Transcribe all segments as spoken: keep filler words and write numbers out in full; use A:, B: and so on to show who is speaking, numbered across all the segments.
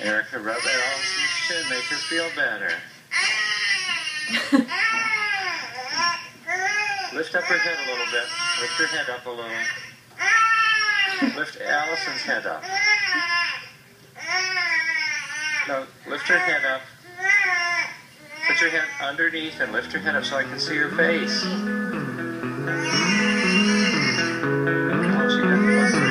A: Erica, rub Allison's chin, make her feel better. Lift up her head a little bit. Lift her head up a little. Lift Allison's head up. No, lift her head up. Put your head underneath and lift her head up so I can see her face. Oh, she got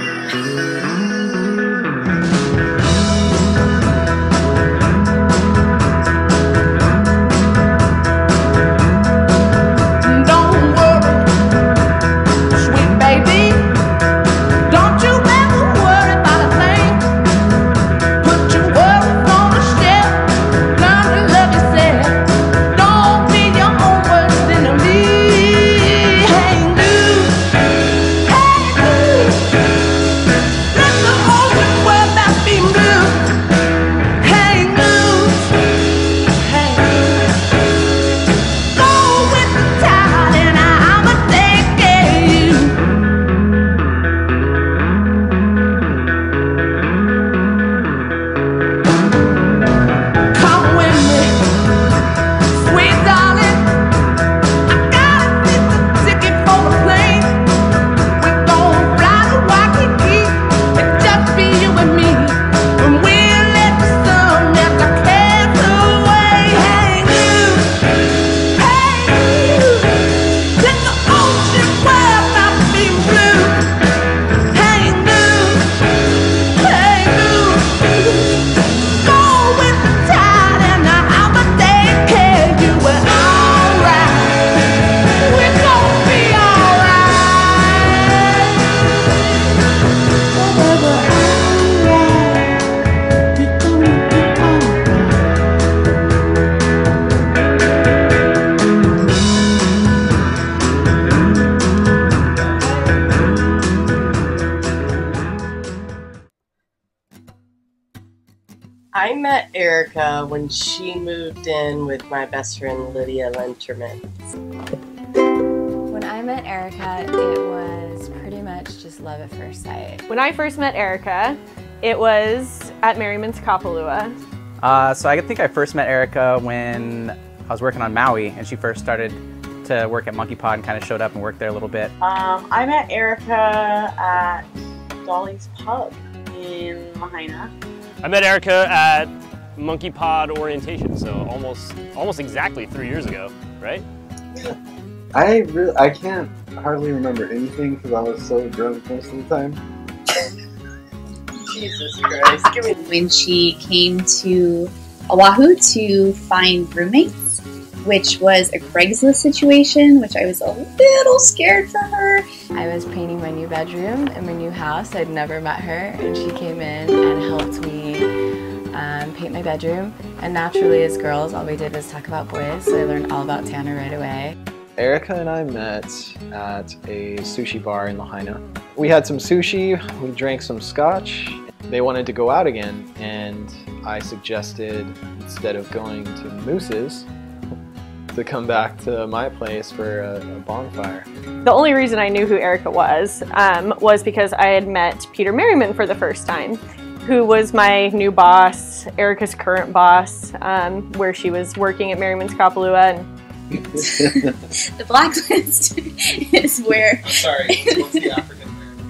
B: I met Erica when she moved in with my best friend Lydia Lenterman.
C: When I met Erica, it was pretty much just love at first sight.
D: When I first met Erica, it was at Merriman's Kapalua.
E: Uh, so I think I first met Erica when I was working on Maui, and she first started to work at Monkey Pod and kind of showed up and worked there a little bit.
F: Um, I met Erica at Dolly's Pub in Lahaina.
G: I met Erica at Monkey Pod orientation, so almost almost exactly three years ago, right?
H: I really, I can't hardly remember anything because I was so drunk most of the time.
B: Jesus Christ. Give me.
I: When she came to Oahu to find roommates, which was a Craigslist situation, which I was a little scared for her.
C: I was painting my new bedroom in my new house. I'd never met her, and she came in and helped me um, paint my bedroom. And naturally, as girls, all we did was talk about boys, so I learned all about Tanner right away.
H: Erica and I met at a sushi bar in Lahaina. We had some sushi, we drank some scotch. They wanted to go out again, and I suggested, instead of going to Moose's, to come back to my place for a, a bonfire.
D: The only reason I knew who Erica was um, was because I had met Peter Merriman for the first time, who was my new boss, Erica's current boss, um, where she was working at Merriman's Kapalua. And
I: the blacklist is where...
H: I'm sorry, what's the African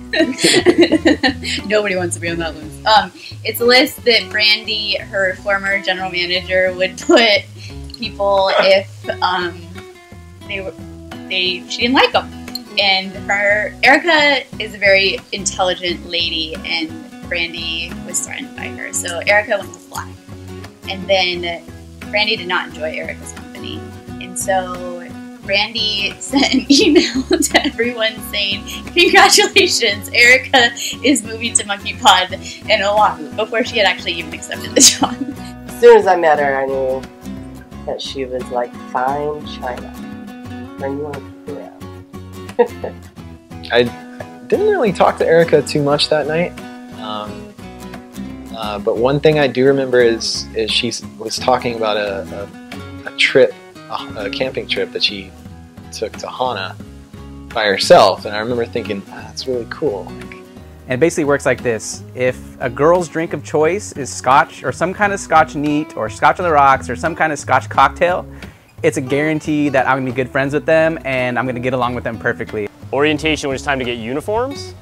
I: American? Nobody wants to be on that list. Um, it's a list that Brandy, her former general manager, would put people if um, they were they she didn't like them. And her Erica is a very intelligent lady, and Brandy was threatened by her. So Erica went with black, and then Brandy did not enjoy Erica's company, and so Brandy sent an email to everyone saying, "Congratulations, Erica is moving to Monkey Pod in Oahu," before she had actually even accepted the job.
B: As soon as I met her, I knew that she was like fine china. And you want to keep around.
H: I didn't really talk to Erica too much that night. Um, uh, but one thing I do remember is is she was talking about a, a, a trip, a, a camping trip that she took to Hana by herself, and I remember thinking, ah, that's really cool. Like,
E: And it basically works like this. If a girl's drink of choice is scotch or some kind of scotch neat or scotch on the rocks or some kind of scotch cocktail, it's a guarantee that I'm gonna be good friends with them and I'm gonna get along with them perfectly.
G: Orientation when it's time to get uniforms.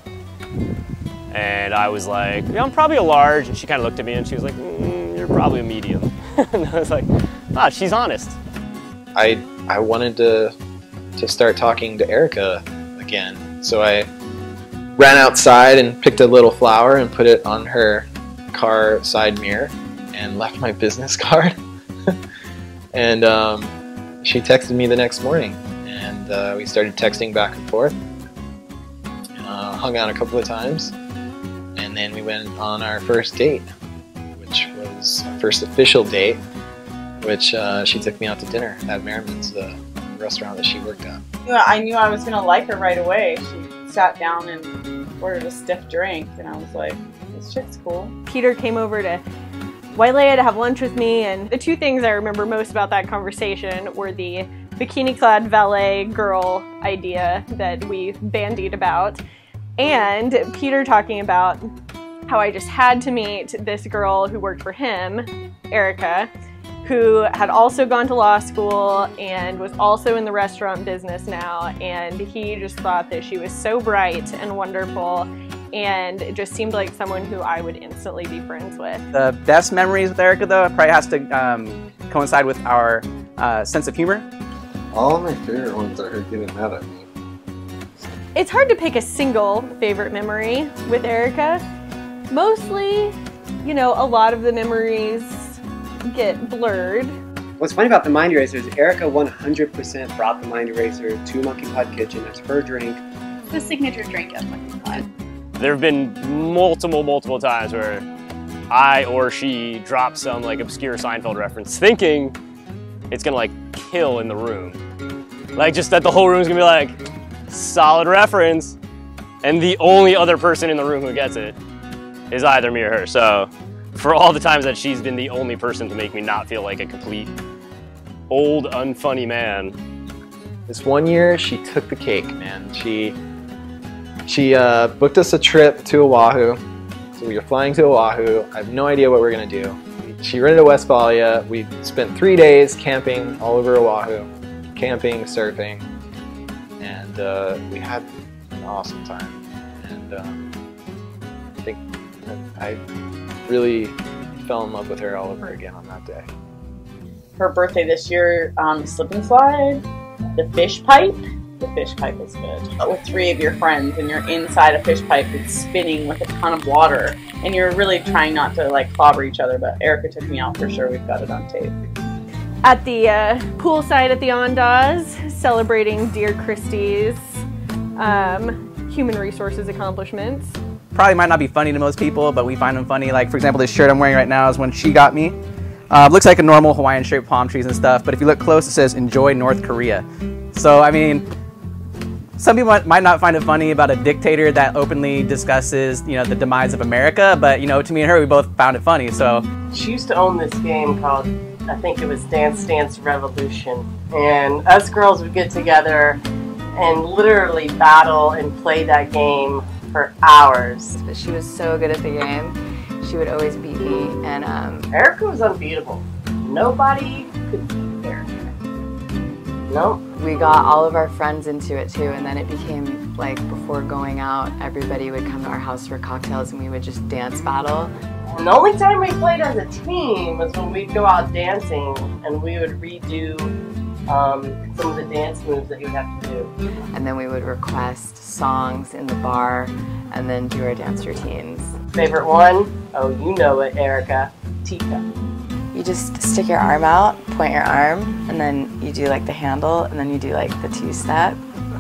G: And I was like, yeah, I'm probably a large. And she kind of looked at me and she was like, mm, you're probably a medium. And I was like, ah, she's honest.
H: I, I wanted to, to start talking to Erica again. So I ran outside and picked a little flower and put it on her car side mirror and left my business card. And um, she texted me the next morning, and uh, we started texting back and forth. Uh, hung out a couple of times, and then we went on our first date, which was our first official date, which uh, she took me out to dinner at Merriman's, the restaurant that she worked at.
F: Yeah, I knew I was going to like her right away. She sat down and ordered a stiff drink, and I was like, this chick's cool.
D: Peter came over to Wailea to have lunch with me, and the two things I remember most about that conversation were the bikini-clad valet girl idea that we bandied about, and Peter talking about how I just had to meet this girl who worked for him, Erica, who had also gone to law school and was also in the restaurant business now, and he just thought that she was so bright and wonderful, and it just seemed like someone who I would instantly be friends with.
E: The best memories with Erica, though, probably has to um, coincide with our uh, sense of humor.
J: All of my favorite ones are her getting mad at me.
D: It's hard to pick a single favorite memory with Erica. Mostly, you know, a lot of the memories get blurred.
K: What's funny about the Mind Eraser is Erica one hundred percent brought the Mind Eraser to Monkey Pod Kitchen as her drink.
I: The signature drink at Monkey Pod.
G: There have been multiple, multiple times where I or she dropped some like obscure Seinfeld reference thinking it's gonna like kill in the room. Like just that the whole room's gonna be like, solid reference. And the only other person in the room who gets it is either me or her. So for all the times that she's been the only person to make me not feel like a complete old, unfunny man.
H: This one year, she took the cake, man. She she uh, booked us a trip to Oahu. So we were flying to Oahu. I have no idea what we're gonna do. She rented a Westphalia. We spent three days camping all over Oahu, camping, surfing, and uh, we had an awesome time. And um, I think I really fell in love with her all over again on that day.
F: Her birthday this year, um, slip and slide, the fish pipe. The fish pipe is good. But with three of your friends and you're inside a fish pipe that's spinning with a ton of water and you're really trying not to like clobber each other, but Erica took me out for sure. We've got it on tape.
D: At the uh, poolside at the Ondas, celebrating Dear Christie's um, human resources accomplishments.
E: Probably might not be funny to most people, but we find them funny. Like, for example, this shirt I'm wearing right now is one she got me. Uh, looks like a normal Hawaiian shirt, palm trees and stuff, but if you look close, it says, enjoy North Korea. So, I mean, some people might, might not find it funny about a dictator that openly discusses, you know, the demise of America, but, you know, to me and her, we both found it funny, so.
B: She used to own this game called, I think it was Dance Dance Revolution, and us girls would get together and literally battle and play that game for hours.
C: But she was so good at the game. She would always beat me, and um,
B: Erica was unbeatable. Nobody could beat Erica. Nope.
C: We got all of our friends into it too, and then it became like before going out, everybody would come to our house for cocktails and we would just dance battle.
B: And the only time we played as a team was when we'd go out dancing and we would redo um, some of the dance moves that you would have to do.
C: And then we would request songs in the bar and then do our dance routines.
B: Favorite one? Oh, you know it, Erica. Tika.
C: You just stick your arm out, point your arm, and then you do like the handle, and then you do like the two-step.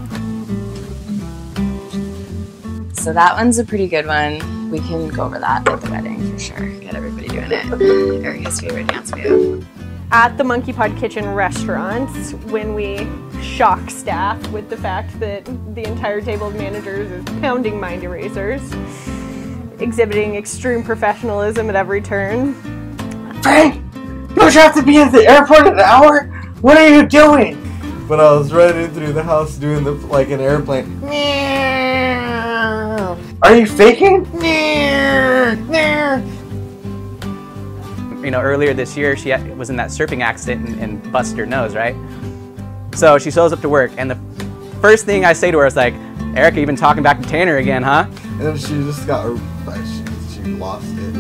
C: So that one's a pretty good one. We can go over that at the wedding for sure. Get everybody doing it. Erica's favorite dance move.
D: At the Monkey Pod Kitchen restaurants, when we shock staff with the fact that the entire table of managers is pounding mind erasers, exhibiting extreme professionalism at every turn.
K: Frank! Don't you have to be at the airport in an hour? What are you doing?
J: But I was running through the house doing the like an airplane.
K: Meow. Are you faking?
E: You know, earlier this year, she was in that surfing accident and, and busted her nose, right? So she shows up to work, and the first thing I say to her is like, Erica, you've been talking back to Tanner again, huh?
J: And she just got, she, she lost it.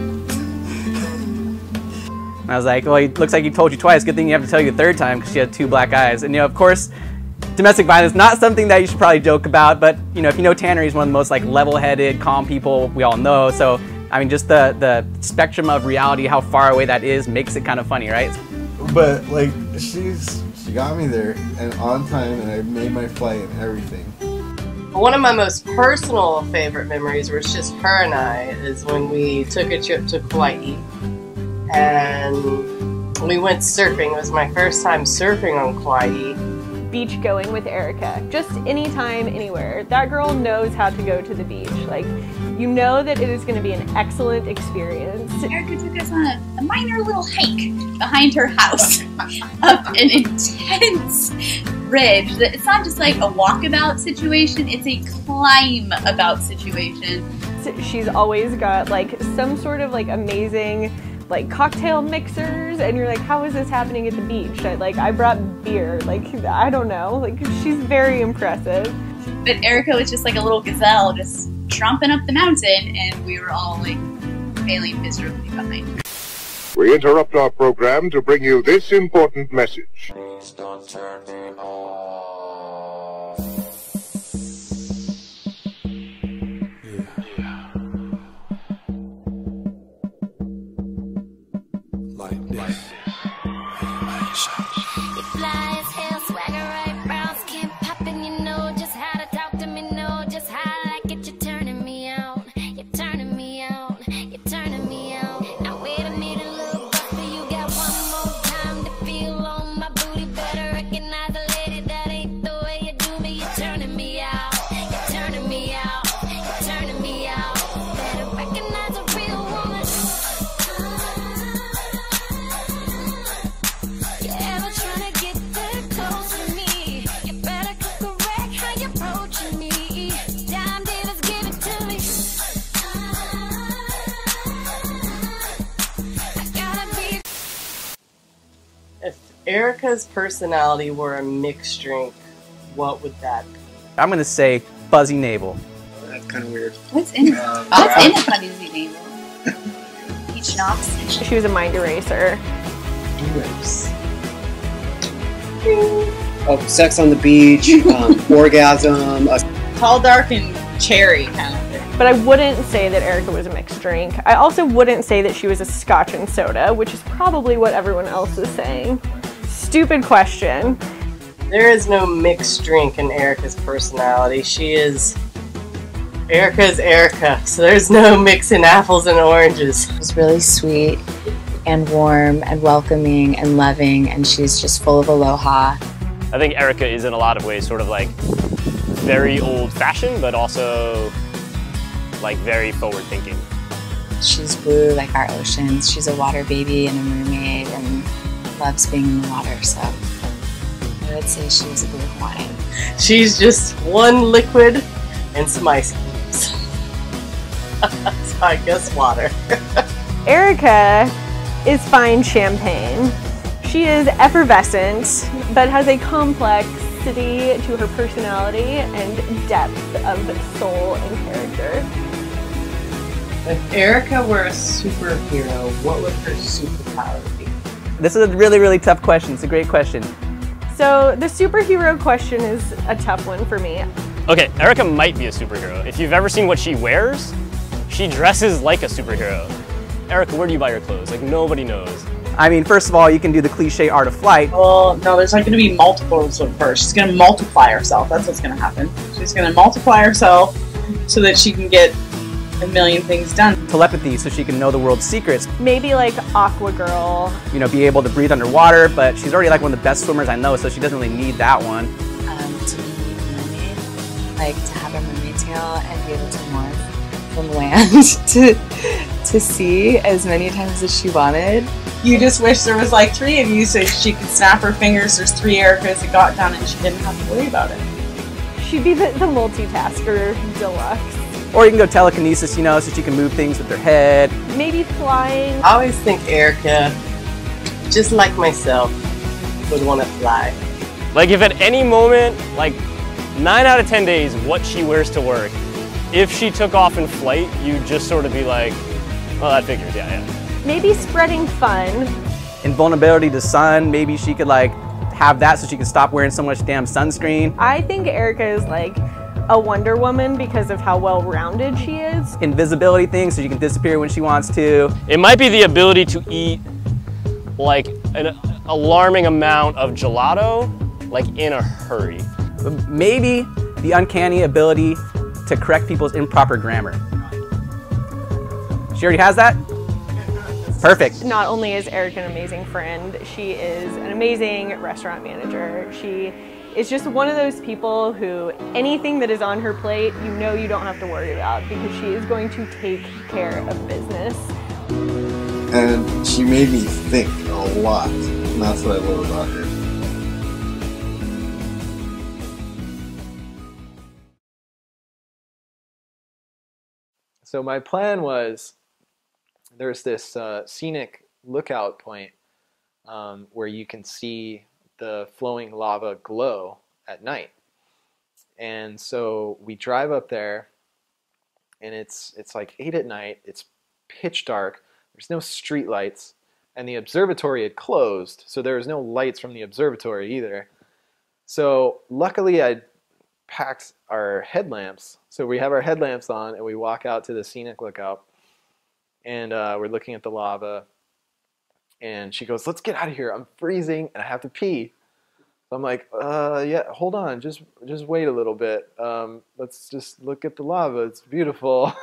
E: And I was like, well, it looks like he told you twice. Good thing you have to tell you the third time because she had two black eyes. And, you know, of course, domestic violence, not something that you should probably joke about, but, you know, if you know Tanner, he's one of the most, like, level-headed, calm people we all know. So, I mean, just the, the spectrum of reality, how far away that is, makes it kind of funny, right?
J: But, like, she's, she got me there and on time, and I made my flight and everything.
B: One of my most personal favorite memories was just her and I, is when we took a trip to Kauai. And we went surfing. It was my first time surfing on Kauai.
D: Beach going with Erica. Just anytime, anywhere. That girl knows how to go to the beach. Like, you know that it is going to be an excellent experience.
I: Erica took us on a, a minor little hike behind her house up an intense ridge. It's not just like a walkabout situation, it's a climb about situation.
D: She's always got like some sort of like amazing like cocktail mixers, and you're like, how is this happening at the beach? I, like, I brought beer. Like, I don't know. Like, she's very impressive.
I: But Erica was just like a little gazelle, just tromping up the mountain, and we were all like failing miserably behind her.
L: We interrupt our program to bring you this important message.
M: Please don't turn me off. Yeah. Like this.
N: You fly as hell, swagger right, brown skin popping, you know just how to talk to me, know just how I like it. You're turning me out, you're turning me out, you're turning me out. Now wait a minute, little buster, you got one more time to feel on my booty. Better recognize a lady, that ain't the way you do me. You're turning me out, you're turning me out, you're turning me out. Better recognize a real woman. You ever tryna get that close to me? You better correct how you're approaching me. Dime Davis, give it to me. I gotta be.
B: If Erica's personality were a mixed drink, what would that be?
E: I'm going to say fuzzy navel.
K: That's kind of weird.
I: What's in it?
K: Um,
I: What's in a fuzzy navel? Peach schnapps?
D: She was a mind eraser.
K: Gross. Oh, sex on the beach, um, orgasm. Uh,
F: Tall, dark, and cherry kind of thing.
D: But I wouldn't say that Erica was a mixed drink. I also wouldn't say that she was a scotch and soda, which is probably what everyone else is saying. Stupid question.
B: There is no mixed drink in Erica's personality. She is... Erica is Erica, so there's no mixing apples and oranges.
C: She's really sweet and warm and welcoming and loving, and she's just full of aloha.
G: I think Erica is in a lot of ways sort of like very old-fashioned, but also like very forward-thinking.
C: She's blue like our oceans. She's a water baby and a mermaid and loves being in the water, so I would say she was a blue Hawaiian.
B: She's just one liquid and some ice cubes. So I guess water.
D: Erica is fine champagne. She is effervescent, but has a complexity to her personality and depth of soul and character.
B: If Erica were a superhero, what would her superpower be?
E: This is a really, really tough question. It's a great question.
D: So the superhero question is a tough one for me.
G: Okay, Erica might be a superhero. If you've ever seen what she wears, she dresses like a superhero. Erica, where do you buy your clothes? Like, nobody knows.
E: I mean, first of all, you can do the cliche art of flight.
F: Well, no, there's like going to be multiples of her. She's going to multiply herself. That's what's going to happen. She's going to multiply herself so that she can get a million things done.
E: Telepathy, so she can know the world's secrets.
D: Maybe like Aqua Girl.
E: You know, be able to breathe underwater, but she's already like one of the best swimmers I know, so she doesn't really need that one.
C: Um, to be a mermaid, like to have a mermaid tail and be able to morph from land to, to sea as many times as she wanted.
F: You just wish there was like three of you so she could snap her fingers. There's three Ericas that got done and she didn't have to worry about it.
D: She'd be the, the multitasker deluxe.
E: Or you can go telekinesis, you know, so she can move things with her head.
D: Maybe flying.
B: I always think Erica, just like myself, would want to fly.
G: Like if at any moment, like nine out of ten days, what she wears to work, if she took off in flight, you'd just sort of be like, well, that figures, yeah, yeah.
D: Maybe spreading fun.
E: Invulnerability to sun, maybe she could like have that so she can stop wearing so much damn sunscreen.
D: I think Erica is like a Wonder Woman because of how well-rounded she is.
E: Invisibility thing, so she can disappear when she wants to.
G: It might be the ability to eat like an alarming amount of gelato, like in a hurry.
E: Maybe the uncanny ability to correct people's improper grammar. She already has that? Perfect.
D: Not only is Erica an amazing friend, she is an amazing restaurant manager. She is just one of those people who anything that is on her plate, you know you don't have to worry about because she is going to take care of business.
J: And she made me think a lot, and that's what I love about her.
H: So my plan was, there's this uh, scenic lookout point um, where you can see the flowing lava glow at night. And so we drive up there, and it's it's like eight at night, it's pitch dark, there's no street lights, and the observatory had closed, so there was no lights from the observatory either. So luckily I packed our headlamps, so we have our headlamps on and we walk out to the scenic lookout, and uh, we're looking at the lava, and she goes, let's get out of here, I'm freezing and I have to pee. So I'm like, uh, yeah, hold on, just just wait a little bit. Um, let's just look at the lava, it's beautiful.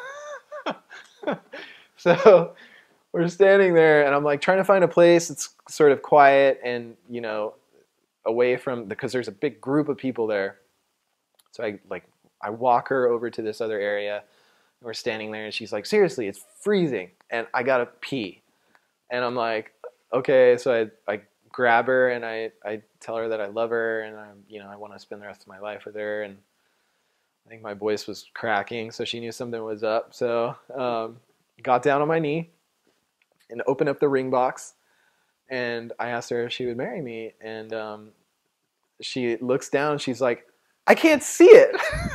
H: So we're standing there, and I'm like trying to find a place that's sort of quiet and, you know, away from, because there's a big group of people there. So I like I walk her over to this other area, and we're standing there, and she's like, seriously, it's freezing, and I gotta pee. And I'm like, okay, so I I grab her and I, I tell her that I love her, and I you know I want to spend the rest of my life with her, and I think my voice was cracking, so she knew something was up. So um, got down on my knee and opened up the ring box, and I asked her if she would marry me, and um, she looks down, she's like, I can't see it.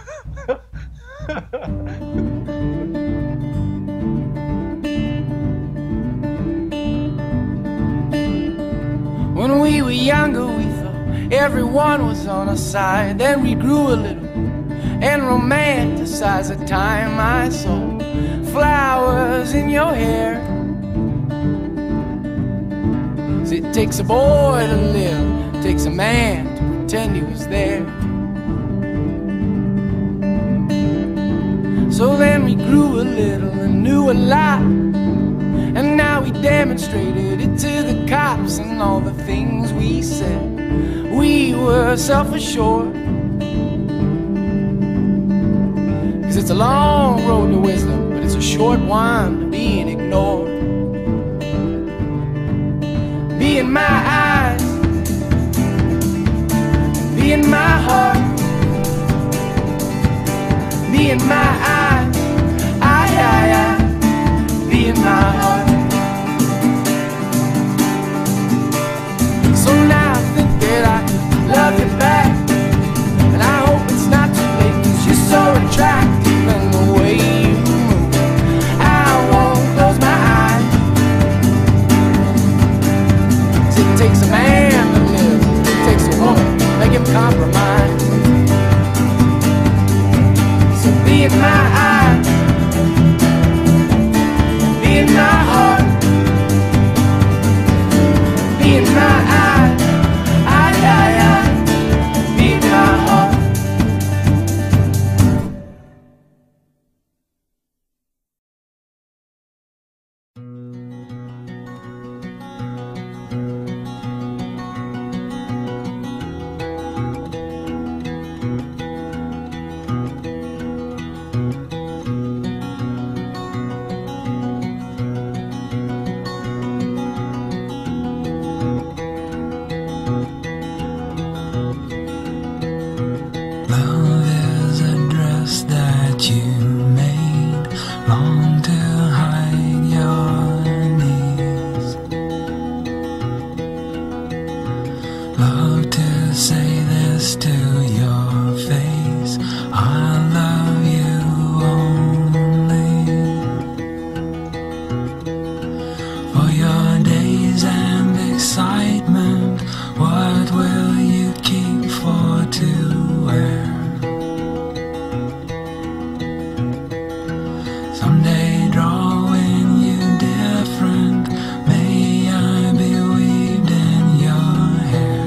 O: When we were younger, we thought everyone was on our side. Then we grew a little and romanticized the time I saw flowers in your hair. See, it takes a boy to live, it takes a man to pretend he was there. So then we grew a little and knew a lot, and now we demonstrated it to the cops, and all the things we said, we were self-assured. Cause it's a long road to wisdom, but it's a short one to being ignored. Be in my eyes, be in my heart, be in my eyes, I, I, I, be in my heart. So now I think that I can love you back, and I hope it's not too late, cause you're so attractive and the way you move, I won't close my eyes. Cause it takes a man to live, it takes a woman to make him compromise. So be in my eyes, be in my heart, be in my eyes, I, I, I, be in my heart. love to say this to your face. I love you only for your days and excitement. What will you keep for to wear? Someday drawing you different, may I be weaved in your hair.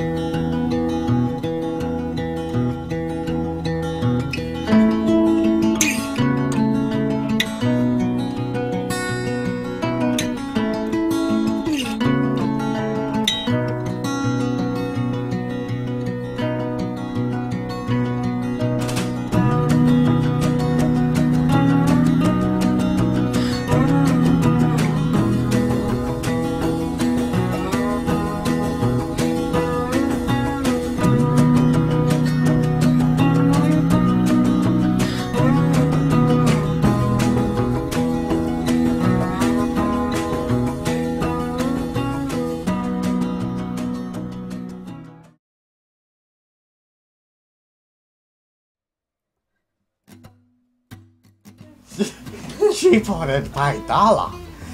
J: She bought it by dollar.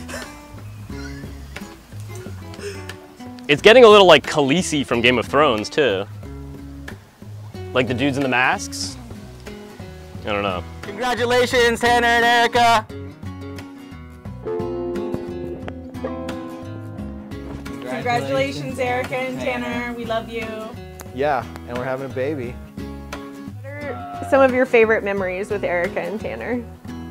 G: It's getting a little like Khaleesi from Game of Thrones too. Like the dudes in the masks. I don't know.
E: Congratulations, Tanner and Erica.
P: Congratulations, Erica and Tanner. We love you.
H: Yeah, and we're having a baby.
D: What are some of your favorite memories with Erica and Tanner?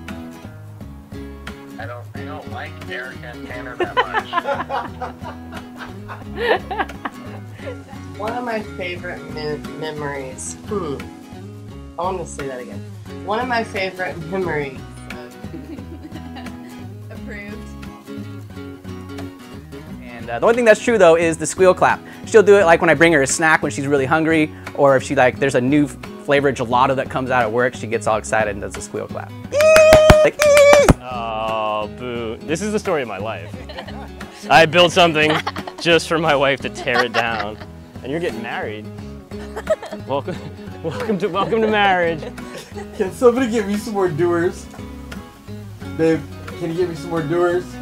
A: I don't, I don't like Erica and Tanner that much.
B: One of my favorite me memories. Hmm. I want to say that again. One of my favorite memories.
I: Approved.
E: And uh, the only thing that's true though is the squeal clap. She'll do it like when I bring her a snack when she's really hungry, or if she like there's a new flavor gelato that comes out at work, she gets all excited and does the squeal clap. Like,
G: oh, boo. This is the story of my life. I built something just for my wife to tear it down. And you're getting married. Welcome, welcome to welcome to marriage.
J: Can somebody get me some more doers? Babe, can you get me some more doers?